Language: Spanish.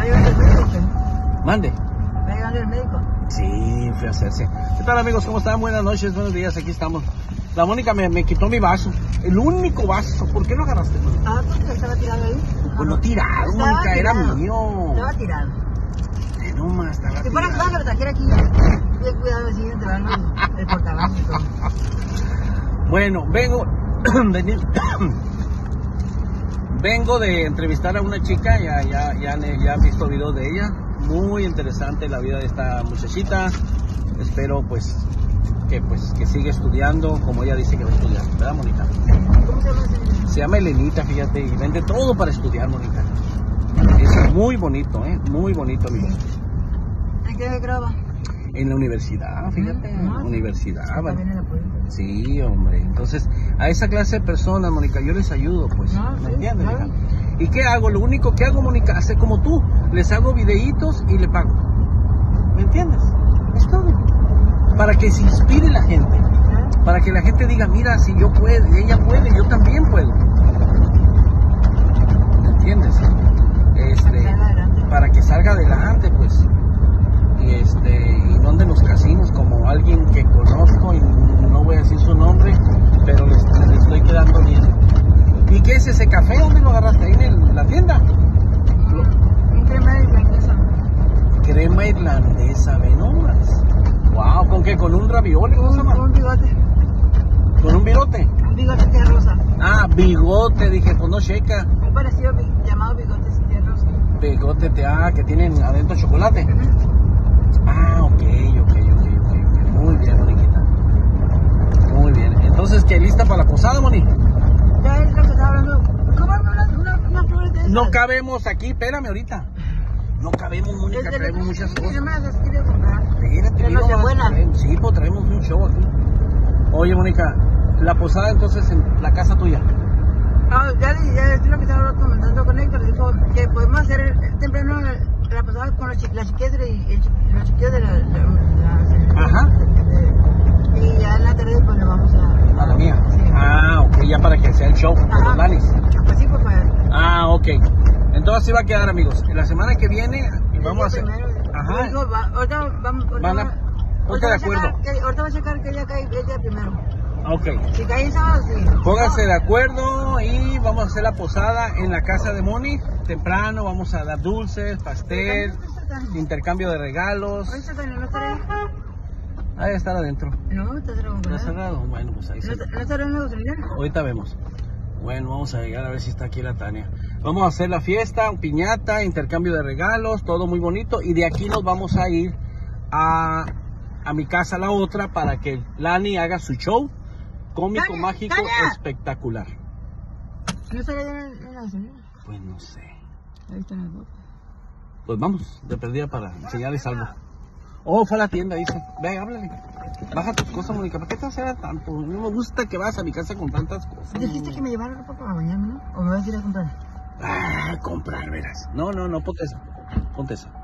llevando el médico? Mande. ¿Va llevando el médico? Sí, fui a hacerse. ¿Qué tal, amigos? ¿Cómo están? Buenas noches, buenos días, aquí estamos. La Mónica me quitó mi vaso, el único vaso. ¿Por qué lo agarraste, Mónica? Ah, porque estaba tirado ahí. Pues no tirado, Estaba Mónica, era tirado. mío. Estaba tirado. No más, estaba Si fuera tirado. claro, lo trajera aquí. Ten cuidado así, entrando el portabaño y todo. Bueno, vengo de entrevistar a una chica, ya han visto videos de ella. Muy interesante la vida de esta muchachita. Espero que siga estudiando, como ella dice que va a estudiar, ¿verdad, Mónica? ¿Cómo se llama ese niño? Se llama Elenita, fíjate, y vende todo para estudiar, Mónica. Es muy bonito, muy bonito, amigo. ¿En qué graba? En la universidad, fíjate, universidad. Está ¿vale? bien en la política. Sí, hombre. Entonces, a esa clase de personas, Mónica, yo les ayudo, pues. No, ¿Me sí, entiendes, claro. hija? ¿Y qué hago? Lo único que hago, Mónica, hacer como tú. Les hago videitos y le pago. ¿Me entiendes? Es todo. Para que se inspire la gente. Para que la gente diga, mira, si yo puedo, ella puede, yo también puedo. ¿Me entiendes? Para que salga adelante, pues. Y no ande en los casinos como alguien que conozco y no voy a decir su nombre, pero le estoy quedando bien. ¿Y qué es ese café? ¿Dónde lo agarraste? ¿Ahí en la tienda? Un crema irlandesa. Crema irlandesa, ve nomás. Wow, ¿con qué? ¿Con un ravioli? ¿Cómo se llama? Un bigote. ¿Con un virote? Un bigote de rosa. Ah, bigote, dije, pues no checa. Un parecido llamado bigote de rosa. Bigote, que tienen adentro chocolate. Ah, ok. Muy bien, Moniquita. Muy bien. Entonces, ¿qué? ¿Lista para la posada, Moni? Ya es lo que estaba hablando. ¿Cómo unas flores de esas? No cabemos aquí, espérame ahorita. No cabemos, Mónica, traemos muchas ¿Qué cosas. más las quiero comprar? Espérate, De Nochebuena. sí, pues traemos un show aquí. Oye, Mónica, la posada entonces en la casa tuya. Ah, ya es lo que estaba comentando con Héctor. Dijo que podemos hacer temprano la pasada con las chiquillas y los chiquillos de Ajá. y ya en la tarde pues nos vamos A la mía. Sí. Ah, ok, ya para que sea el show de Ajá. los Lanis. Pues sí, pues para... Ah, ok. Entonces así va a quedar, amigos. En la semana que viene vamos a hacer. Ajá. Digo, ahorita vamos... Ponte de acuerdo. Ahorita va a checar que ella cae el día primero. Ok. Si cae el sábado, sí. Pónganse de acuerdo y vamos a hacer la posada en la casa de Moni. Temprano vamos a dar dulces, pastel, intercambio de regalos. Ahorita no estaré. Ahí estar adentro. No, está cerrado. ¿Está cerrado? Bueno, pues ahí se... ¿No estaré en la gasolinera? Ahorita vemos. Bueno, vamos a llegar a ver si está aquí la Tania. Vamos a hacer la fiesta, piñata, intercambio de regalos, todo muy bonito. Y de aquí nos vamos a ir a mi casa, la otra, para que Lani haga su show cómico, ¡Tania! mágico, ¡Tania! espectacular. ¿No estaré en la gasolinera? Pues no sé. Ahí están las botas. Pues vamos, de perdida para enseñarles algo. Oh, fue a la tienda, dice. Ve, háblale. Baja tus cosas, Mónica. ¿Para qué te haces tanto? No me gusta que vas a mi casa con tantas cosas. Dijiste que me llevara ropa para mañana, ¿no? ¿O me vas a ir a comprar? Ah, comprar, verás. No, ponte esa. Ponte esa.